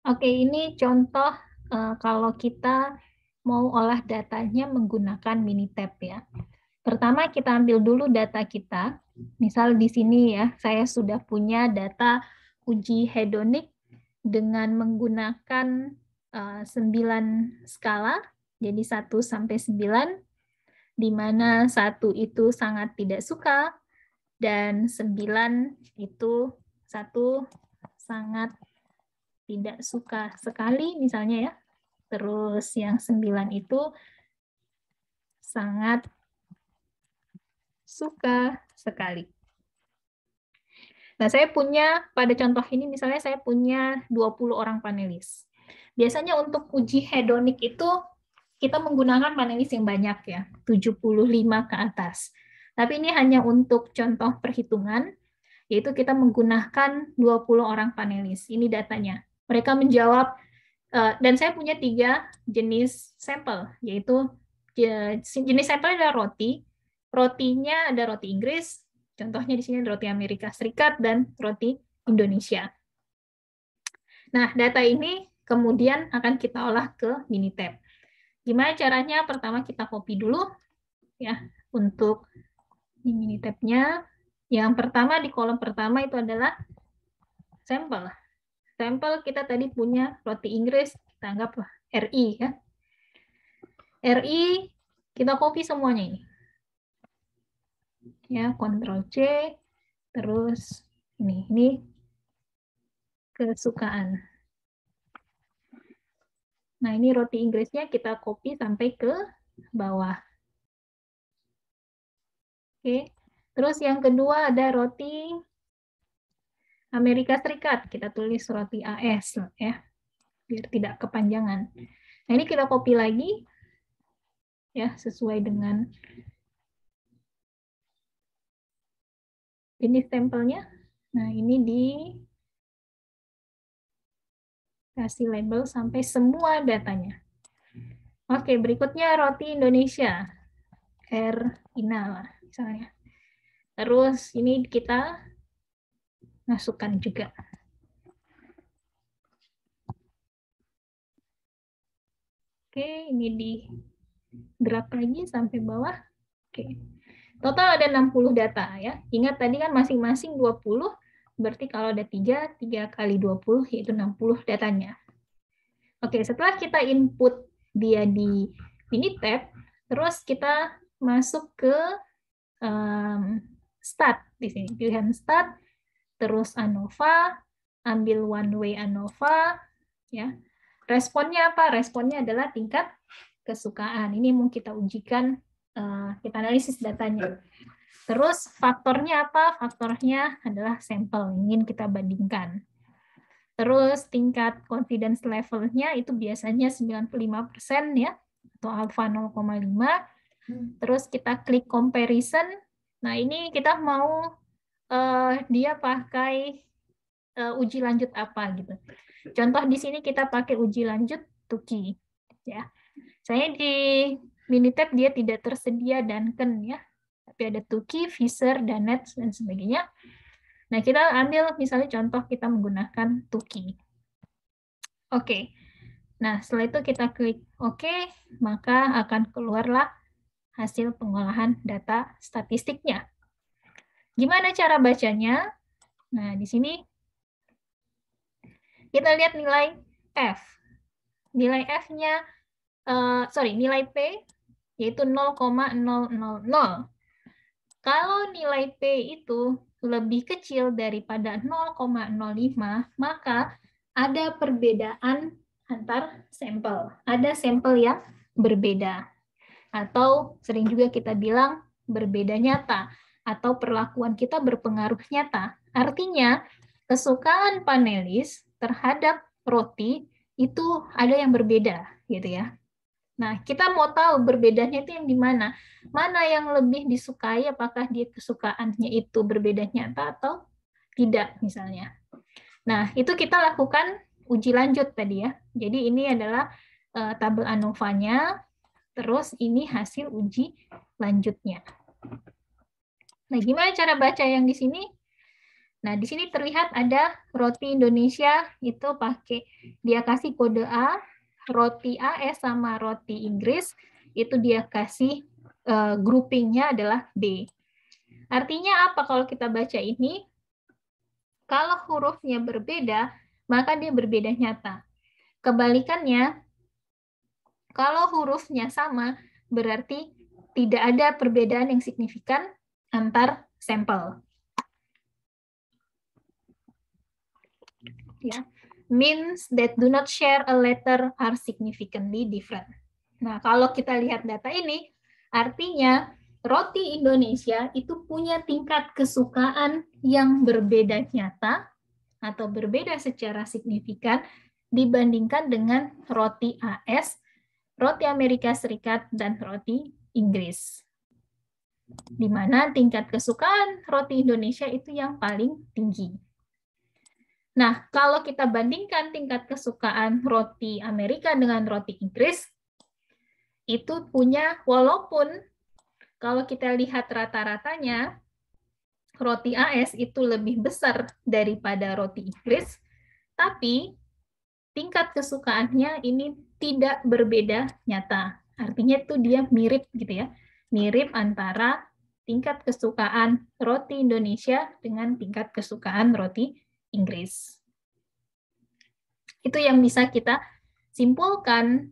Oke, ini contoh kalau kita mau olah datanya menggunakan Minitab ya. Pertama kita ambil dulu data kita. Misal di sini ya, saya sudah punya data uji hedonik dengan menggunakan 9 skala, jadi 1 sampai 9, di mana 1 itu sangat tidak suka, dan 9 itu 1 sangat tidak suka sekali misalnya ya. Terus yang 9 itu sangat suka sekali. Nah, saya punya, pada contoh ini misalnya saya punya 20 orang panelis. Biasanya untuk uji hedonik itu kita menggunakan panelis yang banyak ya, 75 ke atas. Tapi ini hanya untuk contoh perhitungan, yaitu kita menggunakan 20 orang panelis. Ini datanya. Mereka menjawab, dan saya punya 3 jenis sampel, yaitu jenis sampel adalah roti. Rotinya ada roti Inggris, contohnya di sini roti Amerika Serikat, dan roti Indonesia. Nah, data ini kemudian akan kita olah ke Minitab. Gimana caranya? Pertama kita copy dulu ya untuk Minitab-nya. Yang pertama di kolom pertama itu adalah sampel. Sampel kita tadi punya roti Inggris, kita anggap RI ya. RI kita copy semuanya ini. Ya, Ctrl C, terus ini kesukaan. Nah, ini roti Inggrisnya kita copy sampai ke bawah. Oke. Terus yang kedua ada roti Amerika Serikat. Kita tulis roti AS ya, biar tidak kepanjangan. Nah, ini kita copy lagi ya, sesuai dengan jenis stempelnya. Nah, ini kasih label sampai semua datanya. Oke, berikutnya roti Indonesia. R Ina lah misalnya. Terus ini kita masukkan juga. Oke, ini di drag lagi sampai bawah. Oke. Total ada 60 data ya. Ingat tadi kan masing-masing 20, berarti kalau ada 3 kali 20 yaitu 60 datanya. Oke, setelah kita input dia di Minitab, terus kita masuk ke start di sini. Pilihan start, terus ANOVA, ambil one way ANOVA, ya. Responnya apa? Responnya adalah tingkat kesukaan. Ini mau kita ujikan, kita analisis datanya. Terus faktornya apa? Faktornya adalah sampel, ingin kita bandingkan. Terus tingkat confidence levelnya itu biasanya 95% ya, atau alpha 0,5. Terus kita klik comparison. Nah, ini kita mau dia pakai uji lanjut apa gitu. Contoh di sini kita pakai uji lanjut Tukey ya. Saya di Minitab dia tidak tersedia Duncan ya, tapi ada Tukey, Fisher, Danet dan sebagainya. Nah, kita ambil misalnya contoh kita menggunakan Tukey. Oke. Nah, setelah itu kita klik OK, maka akan keluarlah hasil pengolahan data statistiknya. Gimana cara bacanya? Nah, di sini kita lihat nilai F. Nilai F-nya, nilai P, yaitu 0,000. Kalau nilai P itu lebih kecil daripada 0,05, maka ada perbedaan antar sampel. Ada sampel yang berbeda. Atau sering juga kita bilang berbeda nyata. Atau perlakuan kita berpengaruh nyata. Artinya, kesukaan panelis terhadap roti itu ada yang berbeda, gitu ya. Nah, kita mau tahu berbedanya itu yang di mana. Mana yang lebih disukai, apakah dia kesukaannya itu berbeda nyata atau tidak misalnya. Nah, itu kita lakukan uji lanjut tadi ya. Jadi ini adalah tabel ANOVA-nya, terus ini hasil uji lanjutnya. Nah, gimana cara baca yang di sini? Nah, di sini terlihat ada roti Indonesia itu pakai, dia kasih kode A, roti AS sama roti Inggris itu dia kasih groupingnya adalah B. Artinya apa kalau kita baca ini? Kalau hurufnya berbeda, maka dia berbeda nyata. Kebalikannya, kalau hurufnya sama, berarti tidak ada perbedaan yang signifikan antar sampel. Ya, means that do not share a letter are significantly different. Nah, kalau kita lihat data ini, artinya roti Indonesia itu punya tingkat kesukaan yang berbeda nyata atau berbeda secara signifikan dibandingkan dengan roti AS, roti Amerika Serikat, dan roti Inggris. Di mana tingkat kesukaan roti Indonesia itu yang paling tinggi. Nah, kalau kita bandingkan tingkat kesukaan roti Amerika dengan roti Inggris, itu punya, walaupun kalau kita lihat rata-ratanya, roti AS itu lebih besar daripada roti Inggris, tapi tingkat kesukaannya ini tidak berbeda nyata. Artinya itu dia mirip gitu ya, mirip antara tingkat kesukaan roti Indonesia dengan tingkat kesukaan roti Inggris. Itu yang bisa kita simpulkan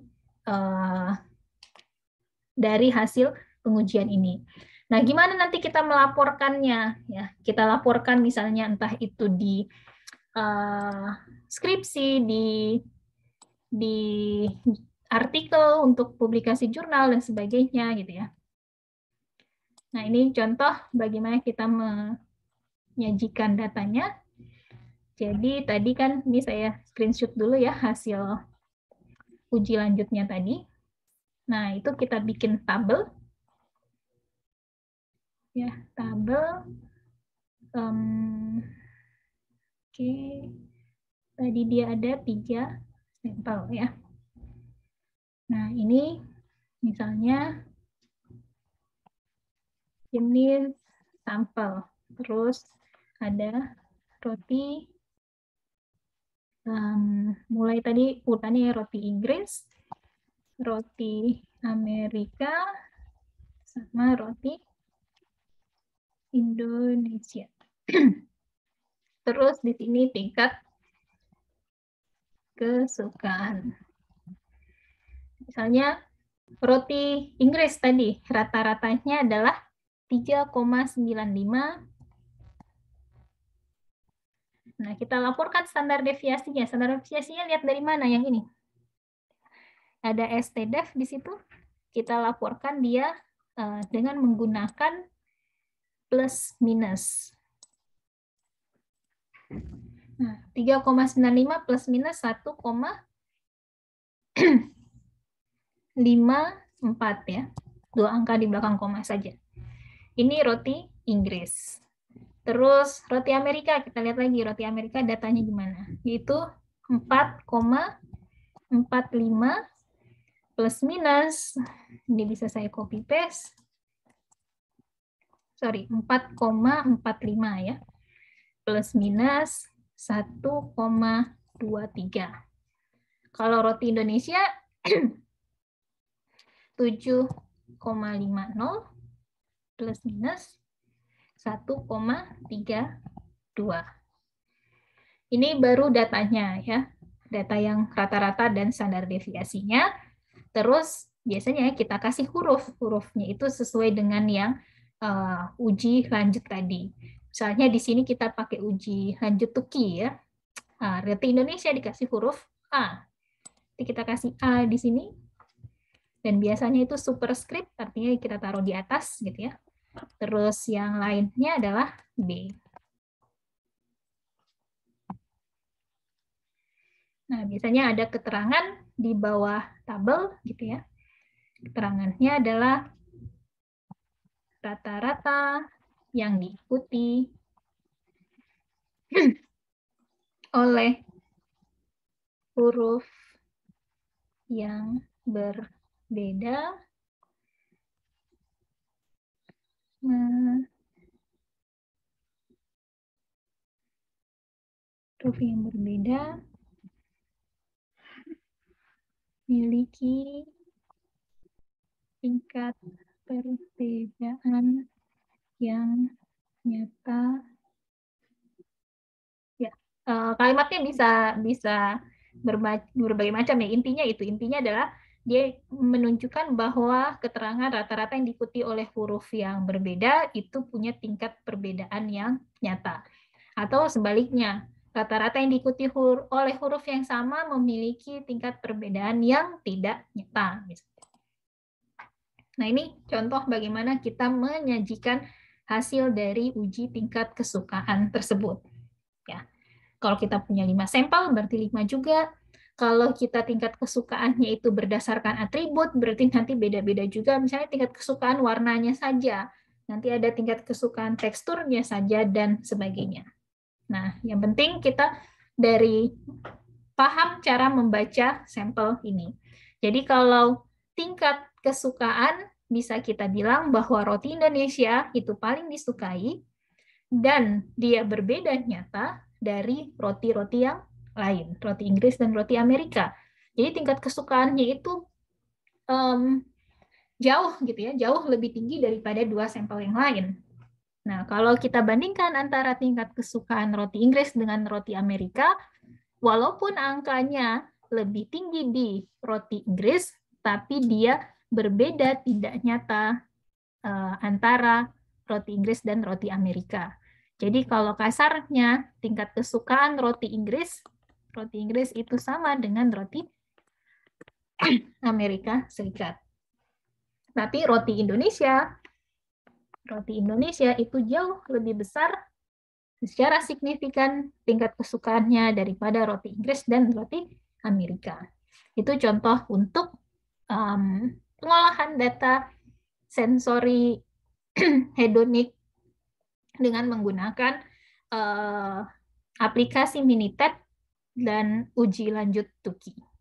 dari hasil pengujian ini. Nah, gimana nanti kita melaporkannya? Ya, kita laporkan misalnya entah itu di skripsi, di artikel untuk publikasi jurnal dan sebagainya gitu ya. Nah, ini contoh bagaimana kita menyajikan datanya. Jadi tadi kan ini saya screenshot dulu ya hasil uji lanjutnya tadi. Nah, itu kita bikin tabel. Ya, tabel. Oke. Tadi dia ada 3 sampel ya. Nah, ini misalnya jenis sampel. Terus ada roti, mulai tadi urutannya roti Inggris, roti Amerika, sama roti Indonesia. Terus di sini tingkat kesukaan. Misalnya roti Inggris tadi rata-ratanya adalah 3,95. Nah, kita laporkan standar deviasinya. Standar deviasinya lihat dari mana yang ini? Ada STDEV di situ. Kita laporkan dia dengan menggunakan plus minus. Nah, 3,95 plus minus 1,54 ya. 2 angka di belakang koma saja. Ini roti Inggris. Terus roti Amerika, kita lihat lagi roti Amerika datanya gimana. Yaitu 4,45 plus minus, ini bisa saya copy paste. Sorry, 4,45 ya. Plus minus 1,23. Kalau roti Indonesia 7,50 plus minus 1,32. Ini baru datanya ya. Data yang rata-rata dan standar deviasinya. Terus biasanya kita kasih hurufnya itu sesuai dengan yang uji lanjut tadi. Misalnya di sini kita pakai uji lanjut Tuki ya. Roti Indonesia dikasih huruf A. Jadi kita kasih A di sini. Dan biasanya itu superscript, artinya kita taruh di atas gitu ya. Terus yang lainnya adalah B. Nah, biasanya ada keterangan di bawah tabel gitu ya. Keterangannya adalah rata-rata yang diikuti oleh huruf yang berbeda huruf yang berbeda memiliki tingkat perbedaan yang nyata. Ya, kalimatnya bisa berbagai macam ya. Intinya adalah dia menunjukkan bahwa keterangan rata-rata yang diikuti oleh huruf yang berbeda itu punya tingkat perbedaan yang nyata. Atau sebaliknya, rata-rata yang diikuti oleh huruf yang sama memiliki tingkat perbedaan yang tidak nyata. Nah, ini contoh bagaimana kita menyajikan hasil dari uji tingkat kesukaan tersebut. Ya. Kalau kita punya 5 sampel, berarti 5 juga. Kalau kita tingkat kesukaannya itu berdasarkan atribut, berarti nanti beda-beda juga. Misalnya tingkat kesukaan warnanya saja, nanti ada tingkat kesukaan teksturnya saja, dan sebagainya. Nah, yang penting kita dari paham cara membaca sampel ini. Jadi kalau tingkat kesukaan, bisa kita bilang bahwa roti Indonesia itu paling disukai, dan dia berbeda nyata dari roti-roti yang lain, roti Inggris dan roti Amerika. Jadi tingkat kesukaannya itu jauh gitu ya, jauh lebih tinggi daripada dua sampel yang lain. Nah, kalau kita bandingkan antara tingkat kesukaan roti Inggris dengan roti Amerika, walaupun angkanya lebih tinggi di roti Inggris, tapi dia berbeda tidak nyata antara roti Inggris dan roti Amerika. Jadi kalau kasarnya tingkat kesukaan roti Inggris itu sama dengan roti Amerika Serikat. Tapi roti Indonesia itu jauh lebih besar secara signifikan tingkat kesukaannya daripada roti Inggris dan roti Amerika. Itu contoh untuk pengolahan data sensori hedonik dengan menggunakan aplikasi Minitab dan uji lanjut Tuki.